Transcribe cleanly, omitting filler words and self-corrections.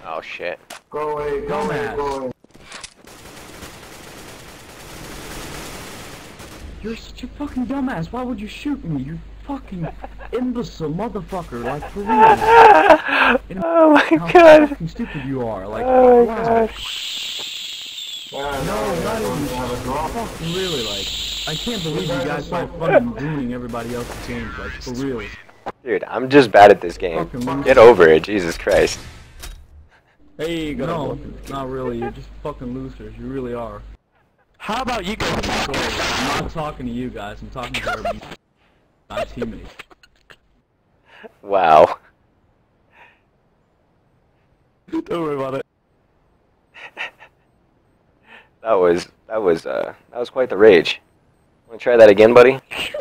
Oh shit. Go away, go away, go away. You're such a fucking dumbass. Why would you shoot me? You fucking imbecile motherfucker. Like, for real. Oh my How god. fucking stupid you are. Like, Oh my wow. god. No, not even fucking really, like, I can't believe you guys find fun in ruining everybody else's games, like, for real. Dude, I'm just bad at this game. Fucking Get over it, Jesus Christ. Hey, you go. No, not really. You're just fucking losers. You really are. How about you go? I'm not talking to you guys. I'm talking to my teammates. Wow. Don't worry about it. That was quite the rage. Wanna try that again, buddy?